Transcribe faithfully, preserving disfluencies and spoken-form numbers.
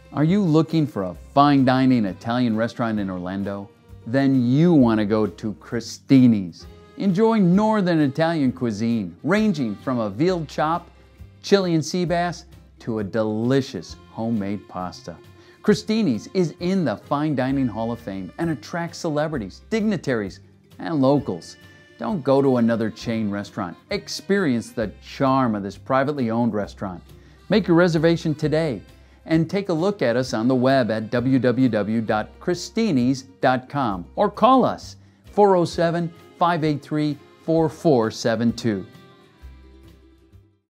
Are you looking for a fine dining Italian restaurant in Orlando? Then you want to go to Christinis. Enjoy Northern Italian cuisine, ranging from a veal chop, Chilean sea bass, to a delicious homemade pasta. Christinis is in the Fine Dining Hall of Fame and attracts celebrities, dignitaries, and locals. Don't go to another chain restaurant. Experience the charm of this privately owned restaurant. Make your reservation today and take a look at us on the web at w w w dot christinis dot com or call us four oh seven, five eight three, four four seven two.